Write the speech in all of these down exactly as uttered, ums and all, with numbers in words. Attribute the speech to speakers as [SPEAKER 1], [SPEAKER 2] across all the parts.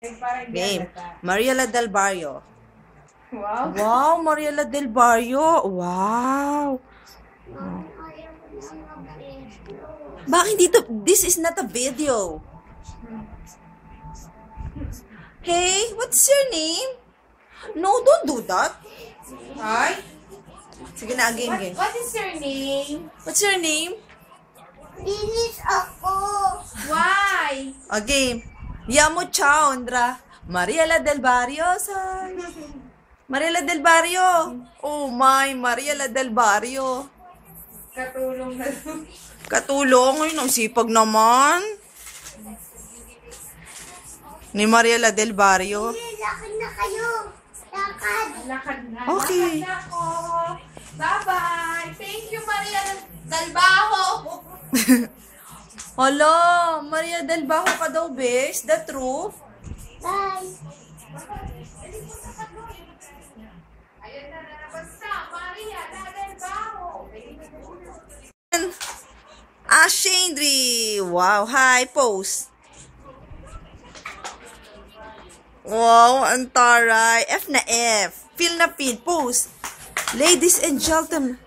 [SPEAKER 1] Game. Mariela Del Barrio.
[SPEAKER 2] Wow.
[SPEAKER 1] Wow, Mariela Del Barrio. Wow. Bakit dito? This is not a video. Hey, what's your name? No, don't do that. Hi. Sige na, game, game.
[SPEAKER 2] What is your name?
[SPEAKER 1] What's your name?
[SPEAKER 3] This is ako.
[SPEAKER 2] Why?
[SPEAKER 1] A game. Yamo ciao, Andra. Mariela Del Barrio, son. Mariela Del Barrio. Oh my, Mariela Del Barrio.
[SPEAKER 2] Katulong na doon.
[SPEAKER 1] Katulong. Ay, ang sipag naman. Ni Mariela Del Barrio.
[SPEAKER 3] Lakad na kayo. Lakad.
[SPEAKER 2] Lakad na.
[SPEAKER 1] Okay.
[SPEAKER 2] Lakad na ako. Bye-bye. Thank you, Maria Dalbaho.
[SPEAKER 1] Hala, Maria Del Barrio ka daw, bes? The truth?
[SPEAKER 3] Bye.
[SPEAKER 2] Ayan na, nalabas na. Maria Dalbaho.
[SPEAKER 1] Ashanedrie. Wow, hi, pose. Wow, ang taray. F na F. Feel na feel. Pose. Ladies and gentlemen.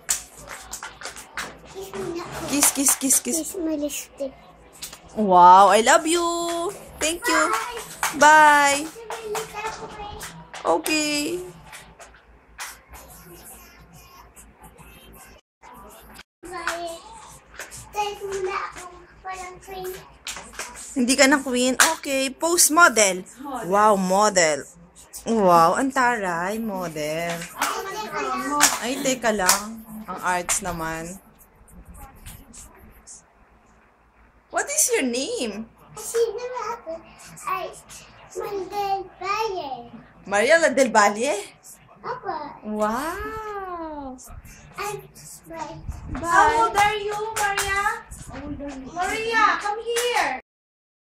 [SPEAKER 1] Kiss, kiss, kiss, kiss.
[SPEAKER 3] Kiss my lipstick.
[SPEAKER 1] Wow, I love you. Thank you. Bye. Okay.
[SPEAKER 3] Bye. Stay muna ako. Walang queen.
[SPEAKER 1] Hindi ka na queen? Okay. Pose model. Wow, model. Wow, ang taray. Model. Ay, teka lang. Ang arts naman. What is your name?
[SPEAKER 3] Sino ba ako? Ay, Mandel Baye.
[SPEAKER 1] Mariela Del Valle?
[SPEAKER 3] Apa?
[SPEAKER 1] Wow.
[SPEAKER 3] I'm right.
[SPEAKER 2] How old are you, Maria?